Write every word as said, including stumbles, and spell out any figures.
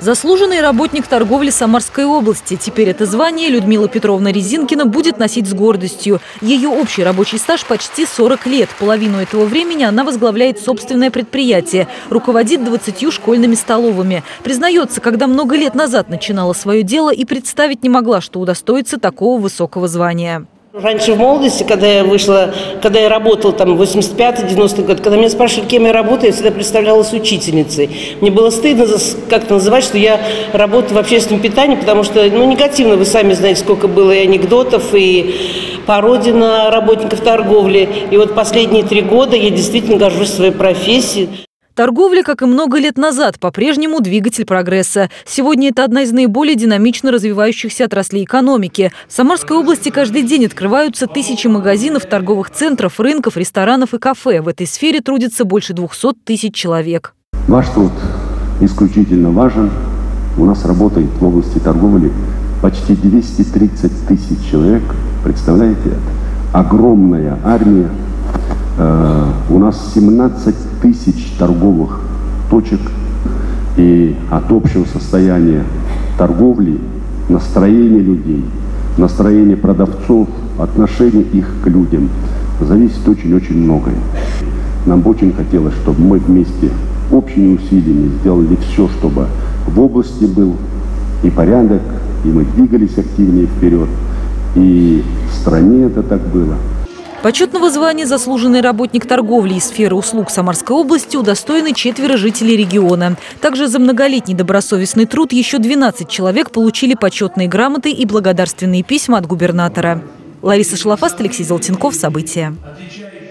Заслуженный работник торговли Самарской области. Теперь это звание Людмила Петровна Резинкина будет носить с гордостью. Ее общий рабочий стаж почти сорок лет. Половину этого времени она возглавляет собственное предприятие. Руководит двадцатью школьными столовыми. Признается, когда много лет назад начинала свое дело и представить не могла, что удостоится такого высокого звания. Раньше в молодости, когда я вышла, когда я работала там в восемьдесят пятый девяностый год, когда меня спрашивали, кем я работаю, я всегда представлялась учительницей. Мне было стыдно как-то называть, что я работаю в общественном питании, потому что, ну, негативно, вы сами знаете, сколько было и анекдотов, и пародий на работников торговли. И вот последние три года я действительно горжусь своей профессией. Торговля, как и много лет назад, по-прежнему двигатель прогресса. Сегодня это одна из наиболее динамично развивающихся отраслей экономики. В Самарской области каждый день открываются тысячи магазинов, торговых центров, рынков, ресторанов и кафе. В этой сфере трудится больше двухсот тысяч человек. Ваш труд исключительно важен. У нас работает в области торговли почти двести тридцать тысяч человек. Представляете это? Огромная армия. У нас семнадцать тысяч торговых точек, и от общего состояния торговли, настроения людей, настроения продавцов, отношения их к людям зависит очень-очень многое. Нам бы очень хотелось, чтобы мы вместе общими усилиями сделали все, чтобы в области был и порядок, и мы двигались активнее вперед, и в стране это так было. Почетного звания «Заслуженный работник торговли» и сферы услуг Самарской области удостоены четверо жителей региона. Также за многолетний добросовестный труд еще двенадцать человек получили почетные грамоты и благодарственные письма от губернатора. Лариса Шлафаст, Алексей Золотенков. События.